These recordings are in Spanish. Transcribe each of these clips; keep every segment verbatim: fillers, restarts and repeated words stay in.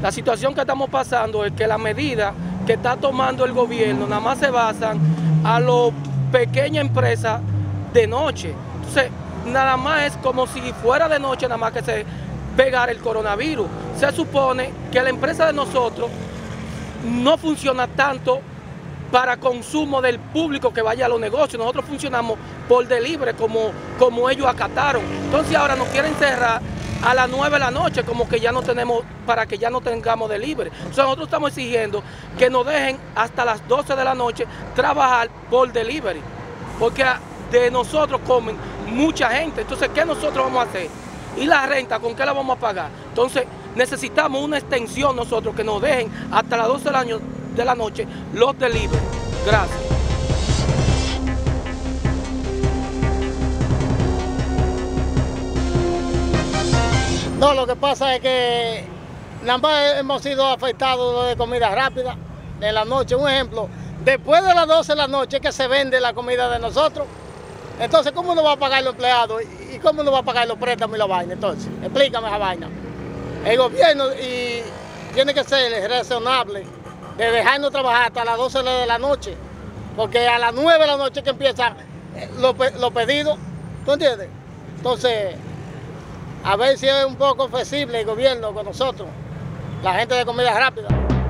La situación que estamos pasando es que las medidas que está tomando el gobierno nada más se basan a las pequeñas empresas de noche. Entonces, nada más es como si fuera de noche nada más que se pegara el coronavirus. Se supone que la empresa de nosotros no funciona tanto para consumo del público que vaya a los negocios. Nosotros funcionamos por delivery como, como ellos acataron. Entonces ahora nos quieren cerrar a las nueve de la noche, como que ya no tenemos, para que ya no tengamos delivery. O sea, nosotros estamos exigiendo que nos dejen hasta las doce de la noche trabajar por delivery, porque de nosotros comen mucha gente. Entonces, ¿qué nosotros vamos a hacer? ¿Y la renta con qué la vamos a pagar? Entonces, necesitamos una extensión nosotros, que nos dejen hasta las doce de la noche los delivery. Gracias. No, lo que pasa es que nada más hemos sido afectados de comida rápida de la noche. Un ejemplo, después de las doce de la noche es que se vende la comida de nosotros. Entonces, ¿cómo nos va a pagar los empleados? ¿Y cómo nos va a pagar los préstamos y la vaina? Entonces, explícame esa vaina. El gobierno y tiene que ser razonable de dejarnos trabajar hasta las doce de la noche, porque a las nueve de la noche que empiezan los, los pedidos, ¿tú entiendes? Entonces, a ver si es un poco flexible el gobierno con nosotros, la gente de comida rápida.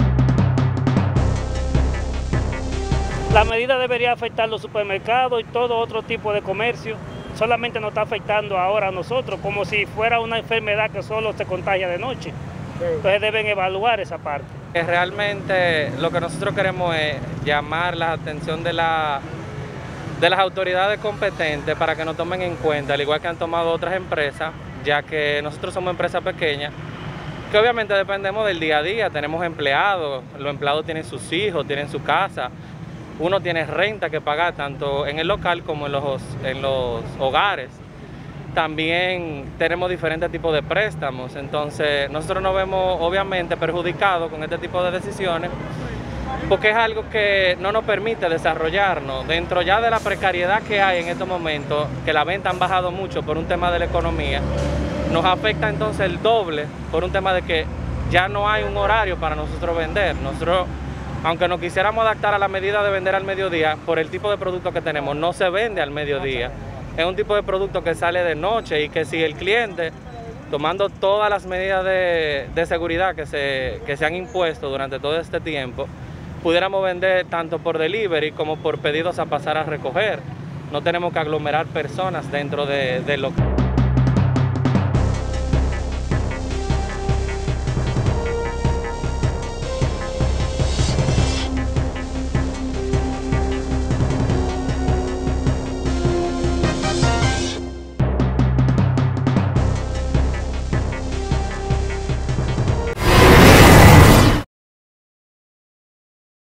La medida debería afectar los supermercados y todo otro tipo de comercio. Solamente nos está afectando ahora a nosotros, como si fuera una enfermedad que solo se contagia de noche. Sí. Entonces deben evaluar esa parte. Realmente lo que nosotros queremos es llamar la atención de, la, de las autoridades competentes para que nos tomen en cuenta, al igual que han tomado otras empresas, ya que nosotros somos empresas pequeñas, que obviamente dependemos del día a día, tenemos empleados, los empleados tienen sus hijos, tienen su casa, uno tiene renta que pagar tanto en el local como en los, en los hogares. También tenemos diferentes tipos de préstamos, entonces nosotros nos vemos obviamente perjudicados con este tipo de decisiones, porque es algo que no nos permite desarrollarnos. Dentro ya de la precariedad que hay en estos momentos, que la venta han bajado mucho por un tema de la economía, nos afecta entonces el doble por un tema de que ya no hay un horario para nosotros vender. Nosotros, aunque nos quisiéramos adaptar a la medida de vender al mediodía, por el tipo de producto que tenemos, no se vende al mediodía. Es un tipo de producto que sale de noche y que si el cliente, tomando todas las medidas de, de seguridad que se, que se han impuesto durante todo este tiempo, pudiéramos vender tanto por delivery como por pedidos a pasar a recoger. No tenemos que aglomerar personas dentro de, de lo que...